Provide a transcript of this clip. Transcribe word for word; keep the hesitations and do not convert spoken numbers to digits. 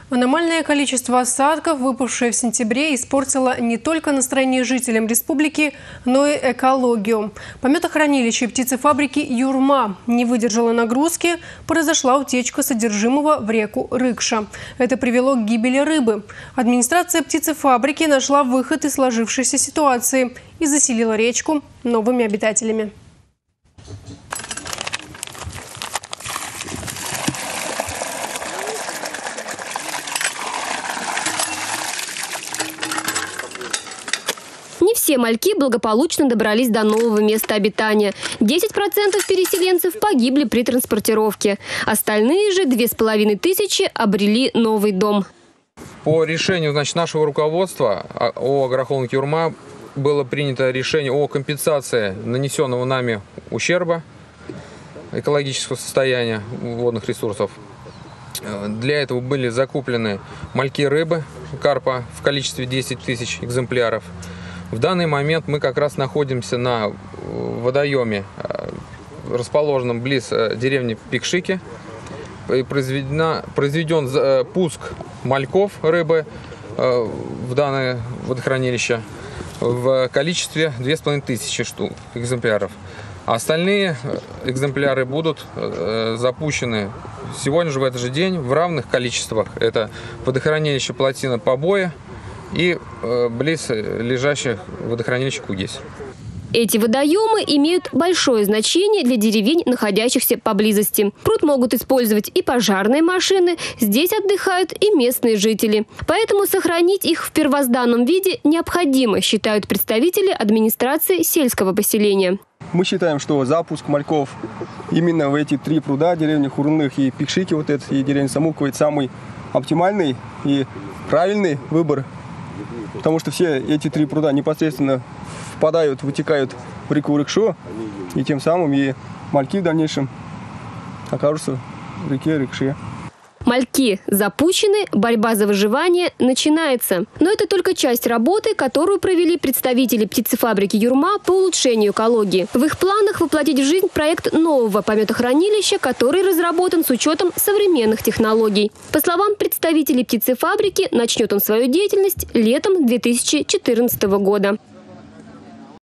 Аномальное количество осадков, выпавшее в сентябре, испортило не только настроение жителям республики, но и экологию. Пометохранилище птицефабрики «Юрма» не выдержало нагрузки, произошла утечка содержимого в реку Рыкша. Это привело к гибели рыбы. Администрация птицефабрики нашла выход из сложившейся ситуации и заселила речку новыми обитателями. Не все мальки благополучно добрались до нового места обитания. десять процентов переселенцев погибли при транспортировке. Остальные же две с половиной тысячи обрели новый дом. По решению, значит, нашего руководства ООО «Агрохолдинг Юрма» было принято решение о компенсации нанесенного нами ущерба экологического состояния водных ресурсов. Для этого были закуплены мальки рыбы, карпа в количестве десять тысяч экземпляров. В данный момент мы как раз находимся на водоеме, расположенном близ деревни Пикшики. Произведен пуск мальков рыбы в данное водохранилище в количестве две с половиной тысячи штук, экземпляров. А остальные экземпляры будут запущены сегодня же, в этот же день, в равных количествах. Это водохранилище плотина Побоя и близ лежащих водохранилища Кугесь. Эти водоемы имеют большое значение для деревень, находящихся поблизости. Пруд могут использовать и пожарные машины, здесь отдыхают и местные жители. Поэтому сохранить их в первозданном виде необходимо, считают представители администрации сельского поселения. Мы считаем, что запуск мальков именно в эти три пруда, деревни Хурных и Пикшики, вот это, и деревня Самуково, это самый оптимальный и правильный выбор. Потому что все эти три пруда непосредственно впадают, вытекают в реку Рыкшу, и тем самым и мальки в дальнейшем окажутся в реке Рыкше. Мальки запущены, борьба за выживание начинается. Но это только часть работы, которую провели представители птицефабрики «Юрма» по улучшению экологии. В их планах воплотить в жизнь проект нового пометохранилища, который разработан с учетом современных технологий. По словам представителей птицефабрики, начнет он свою деятельность летом две тысячи четырнадцатого года.